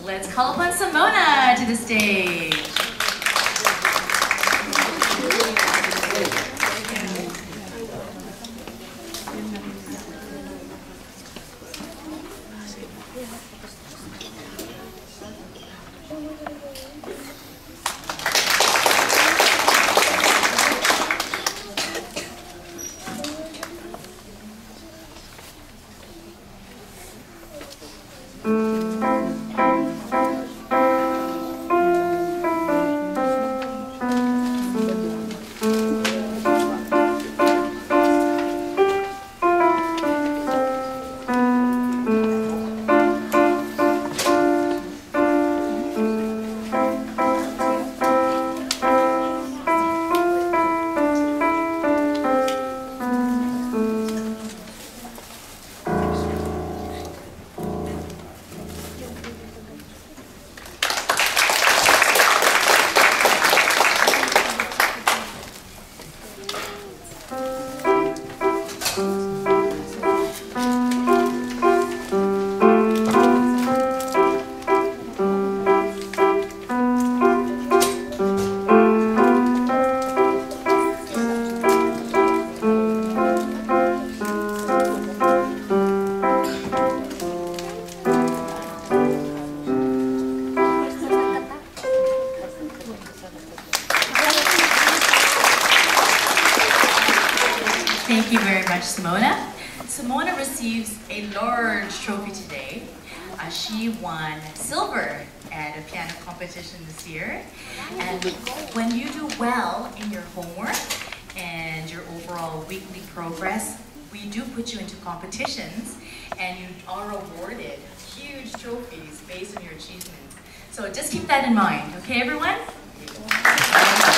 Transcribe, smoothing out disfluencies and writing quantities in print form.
Let's call upon Simona to the stage. Thank you very much, Simona. Simona receives a large trophy today. She won silver at a piano competition this year. And when you do well in your homework and your overall weekly progress, we do put you into competitions and you are awarded huge trophies based on your achievements. So just keep that in mind, okay everyone?